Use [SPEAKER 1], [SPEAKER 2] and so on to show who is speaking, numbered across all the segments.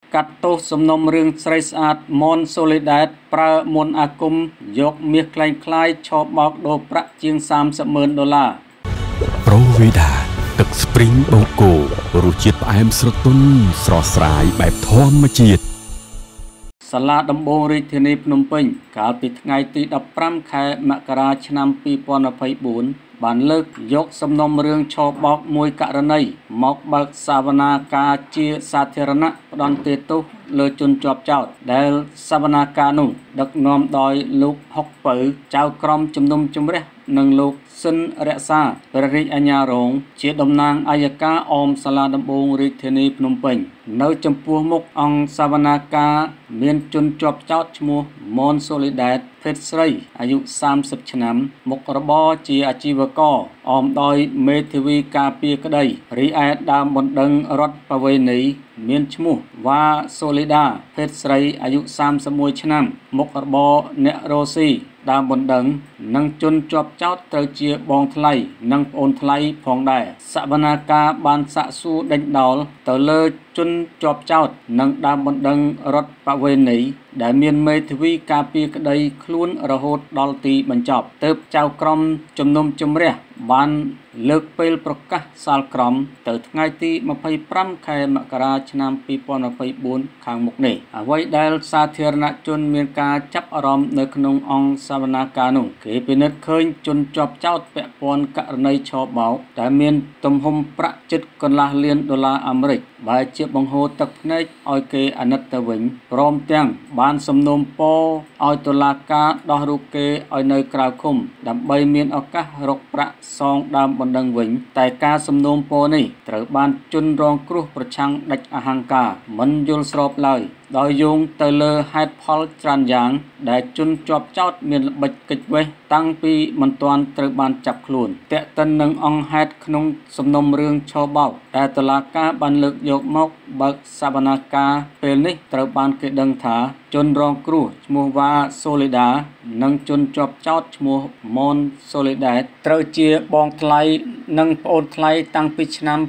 [SPEAKER 1] កាត់ទោសសំណុំរឿងស្រីស្អាតមនសូលីដែតប្រើមន្តអាគមយកមាសក្លែងក្លាយឆោបបោកដូរប្រាក់ជាង$30,000
[SPEAKER 2] ប្រូវីដាទឹកស្ព្រីងបូកគោរសជាតិផ្អែមស្រទន់ស្រស់ស្រាយបែបធម្មជាតិ
[SPEAKER 1] សាលាដំបងរាជធានីភ្នំពេញកាលពីថ្ងៃទី15ខែមករាឆ្នាំ2024បានលើកយកសំណុំរឿងឆោបបោកមួយករណីមកបើកសវនាការជាសាធារណៈផ្ដន្ទាទោសលើជនជាប់ចោទដែលសវនាការនោះដឹកនាំដោយលោកហុកពៅចៅក្រមជំនុំជម្រះនិងលោកស៊ិនរក្សាព្រះរាជអាជ្ញារងជាតំណាងអัยការអមសាលាដំបងរាជធានីភ្នំពេញនៅចំពោះមុខអង្គសវនាការមានជនជាប់ចោទឈ្មោះមនសូលីដែតភេទស្រីអាយុ30ឆ្នាំមុខរបរជាអាជីវករអមដោយមេធាវីការពារក្តីរីឯដើមបណ្ដឹងរដ្ឋបវេណីមានឈ្មោះវ៉ាសូលីដាភេទស្រីអាយុ31ឆ្នាំមុខរបរអ្នករ៉ូស៊ីដើមបណ្ដឹងនិងជនជាប់ចោទត្រូវជាបងថ្លៃនិងប្អូនថ្លៃផងដែរសវនាការបានសាកសួរដេញដោលទៅលើជនជាប់ចោទនិងដើមបណ្ដឹងរដ្ឋបវេណីដែលមានមេធាវីការពារក្តីខ្លួនរហូតដល់ទីបញ្ចប់ទើបចៅក្រមជំនុំជម្រះបានលើកពេលប្រកាសសាលក្រមទៅថ្ងៃទី25ខែមករាឆ្នាំ2024ខាងមុខនេះអ្វីដែលសាធារណជនមានការចាប់អារម្មណ៍នៅក្នុងអង្គសវនាការនោះគេពិនិត្យឃើញជនជាប់ចោទពាក់ព័ន្ធករណីឆោបបោកដែលមានទំហំប្រាក់ជិតកន្លះលាន$អាមេរិកបែរជាបង្ហូរទឹកភ្នែកឲ្យគេអាណិតទៅវិញព្រមទាំងបានសំណូមពរឲ្យតុលាការដោះរូបគេឲ្យនៅក្រៅឃុំដើម្បីមានឱកាសរកប្រាក់សងដើមបណ្ដឹងវិញតែការសំណូមពរនេះត្រូវបានជនរងគ្រោះប្រឆាំងដាច់អហង្ការមិនយល់ស្របឡើយដោយយោងទៅលើហេតុផលច្រើនយ៉ាងដែលជនជាប់ចោទមានល្បិចកិច្ចវេះតាំងពីមិនទាន់ត្រូវបានចាប់ខ្លួនទាក់ទិននឹងអង្គហេតុក្នុងសំណុំរឿងឆោបោកដែលតុលាការបានលើកយកមកបើកសវនាការពេលនេះត្រូវបានគេដឹងថាជនរងគ្រោះឈ្មោះវ៉ាសូលីដានិងជនជាប់ចោទឈ្មោះមនសូលីដែតត្រូវជាបងថ្លៃនិងប្អូនថ្លៃតាំងពីឆ្នាំ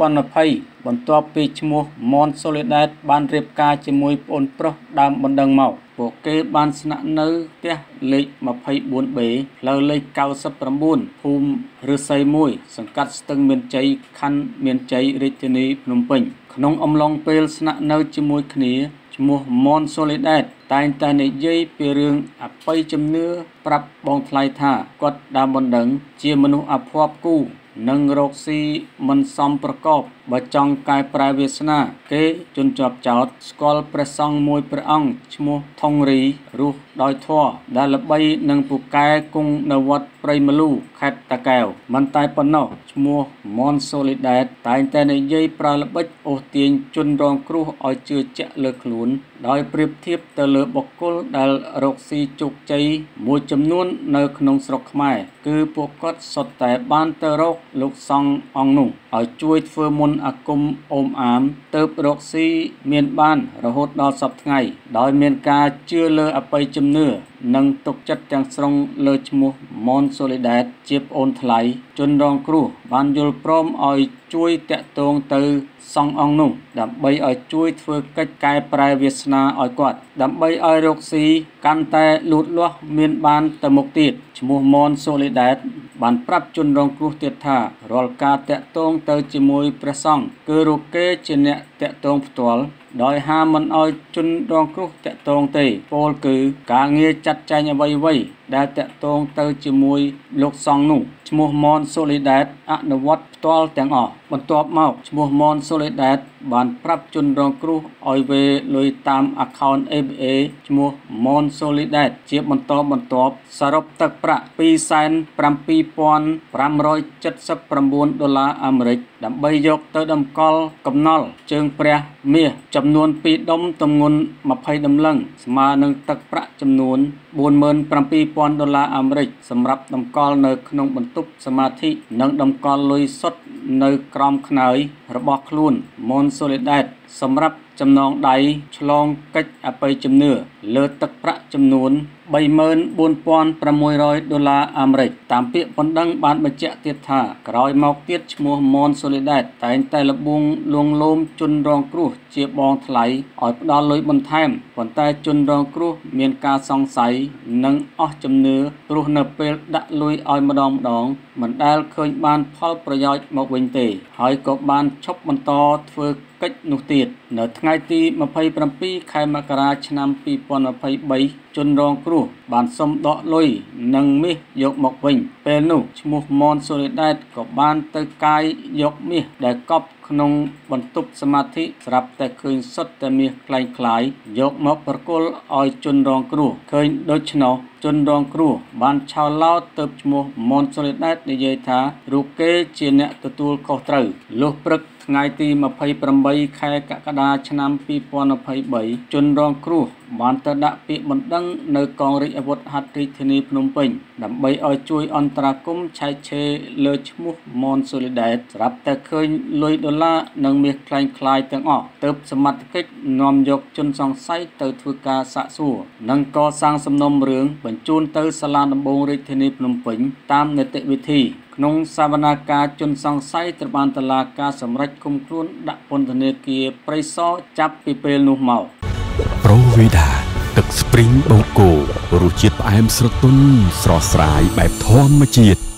[SPEAKER 1] 2020បន្ទាប់ពីឈ្មោះមនសូលីដែតបានរៀបការជាមួយប្អូនប្រុសដើមបណ្ដឹងមកពួកគេបានស្នាក់នៅផ្ទះលេខ 24B ផ្លូវលេខ 99 ភូមិឫស្សី1សង្កាត់ស្ទឹងមានជ័យខណ្ឌមានជ័យរាជធានីភ្នំពេញក្នុងអំឡុងពេលស្នាក់នៅជាមួយគ្នាឈ្មោះមនសូលីដែតតែងតែនិយាយពីរឿងអបិយជំនឿប្រាប់បងថ្លៃថាគាត់ដើមបណ្ដឹងជាមនុស្សអភ័ព្វគូនិងរកស៊ីមិនសមប្រកបបើចង់កែប្រែវាសនាគេជនជាប់ចោទស្គាល់ព្រះសង្ឃមួយព្រះអង្គឈ្មោះថុងរីរស់ដោយធម៌ដែលល្បីនឹងពូកែគង់នៅវត្តព្រៃមលូខេត្តតាកែវមិនតែប៉ុណ្ណោះឈ្មោះមនសូលីដែតតែងតែនិយាយប្រើល្បិចអូសទាញជនរងគ្រោះឲ្យជឿជាក់លើខ្លួនដោយប្រៀបធៀបទៅលើបុគ្គលដែលរកស៊ីជោគជ័យមួយចំនួននៅក្នុងស្រុកខ្មែរគឺពួកគាត់សុទ្ធតែបានទៅរកលោកសង្ឃអង្គនោះឲ្យជួយធ្វើមន្តអាគមអូមអាមទៅរកស៊ីមានបានរហូតដល់សពថ្ងៃដោយមានការជឿលើអបិយជំនឿនិងទុកចិត្តទាំងស្រុងលើឈ្មោះមនសូលីដែតជាប្អូនថ្លៃជនរងគ្រោះបានយល់ព្រមឲ្យជួយតាក់ទងទៅសង្ឃអង្គនោះដើម្បីឲ្យជួយធ្វើកិច្ចកែប្រែវាសនាឲ្យគាត់ដើម្បីឲ្យរកស៊ីកាន់តែលូតលាស់មានបានទៅមុខទៀតឈ្មោះមនសូលីដែតបានប្រាប់ជនរងគ្រោះទៀតថារាល់ការតាក់ទងទៅជាមួយព្រះសង្ឃគឺរូបគេជាអ្នកតាក់ទងផ្ទាល់ដោយហាមមិនឲ្យជនរងគ្រោះតាក់ទងទេពោលគឺការងារចាត់ចែងអ្វីៗដែលតាក់ទងទៅជាមួយលោកសង្ឃនោះឈ្មោះមនសូលីដែតអនុវត្តផ្ទាល់ទាំងអស់បន្ទាប់មកឈ្មោះមនសូលីដែតបានប្រាប់ជនរងគ្រោះឲ្យវេរលុយតាម account ABA ឈ្មោះមនសូលីដែតជាបន្តបន្ទាប់សរុបទឹកប្រាក់$27579អាមេរិកដើម្បីយកទៅតម្កល់កំណល់ជើងព្រះមាសចំនួន2ដុំទម្ងន់20តម្លឹងស្មើនឹងទឹកប្រាក់ចំនួន$47,000អាមេរិកសម្រាប់តម្កល់នៅក្នុងបន្ទប់សមាធិនិងតម្កល់លុយសុទ្ធនៅក្រោមខ្នើយរបស់ខ្លួនមនសូលីដែតសម្រាប់ចំណងដៃឆ្លងកិច្ចអបិយជំនឿលើទឹកប្រាក់ចំនួន$34,600 អាមេរិកតាមពាក្យបណ្ដឹងបានបញ្ជាក់ទៀតថាក្រោយមកទៀតឈ្មោះ Mon Soledad តែងតែលបួងលួងលោមជនរងគ្រោះជាបងថ្លៃឲ្យផ្ដល់លុយបន្ថែមប៉ុន្តែជនរងគ្រោះមានការសង្ស័យនិងអស់ជំនឿព្រោះនៅពេលដាក់លុយឲ្យម្ដងមិនដែលឃើញបានផលប្រយោជន៍មកវិញទេហើយក៏បានឈប់បន្តធ្វើកិច្ចនោះទៀតនៅថ្ងៃទី27ខែមករាឆ្នាំ2023ជនរងគ្រោះបានសុំដកលុយនិងមាសយកមកវិញពេលនោះឈ្មោះ Mon Soledad ក៏បានទៅកាយយកមាសដែលកប់ក្នុងបន្ទប់សមាធិស្រាប់តែឃើញសុទ្ធតែមាសคล้ายៗយកមកប្រគល់ឲ្យជនរងគ្រោះឃើញដូច្នោះជនរងគ្រោះបានឆោឡោទៅឈ្មោះ Mon Soledad និយាយថារូបគេជាអ្នកទទួលខុសត្រូវលុះព្រឹកថ្ងៃទី28ខែកក្កដាឆ្នាំ2023ជនរងគ្រោះបានទៅដាក់ពាក្យបណ្ដឹងនៅកងរាជអាវុធហត្ថរាជធានីភ្នំពេញដើម្បីឲ្យជួយអន្តរាគមន៍ឆែកឆេរលើឈ្មោះ Mon Soledad ស្រាប់តែឃើញលុយ$និងមាសคล้ายៗទាំងអស់ទើបសមត្ថកិច្ចនាំយកជនសង្ស័យទៅធ្វើការសាកសួរនិងកសាងសំណុំរឿងបញ្ជូនទៅសាលាដំបងរាជធានីភ្នំពេញតាមនីតិវិធីក្នុងសវនាការជនសង្ស័យត្រូវបានតុលាការសម្រេចឃុំខ្លួនដាក់ពន្ធនាគារព្រៃសរចាប់ពីពេលនោះមក
[SPEAKER 2] ប្រូវីដាទឹកស្ព្រីងបូកគោរសជាតិផ្អែមស្រទន់ស្រស់ស្រាយបែបធម្មជាតិ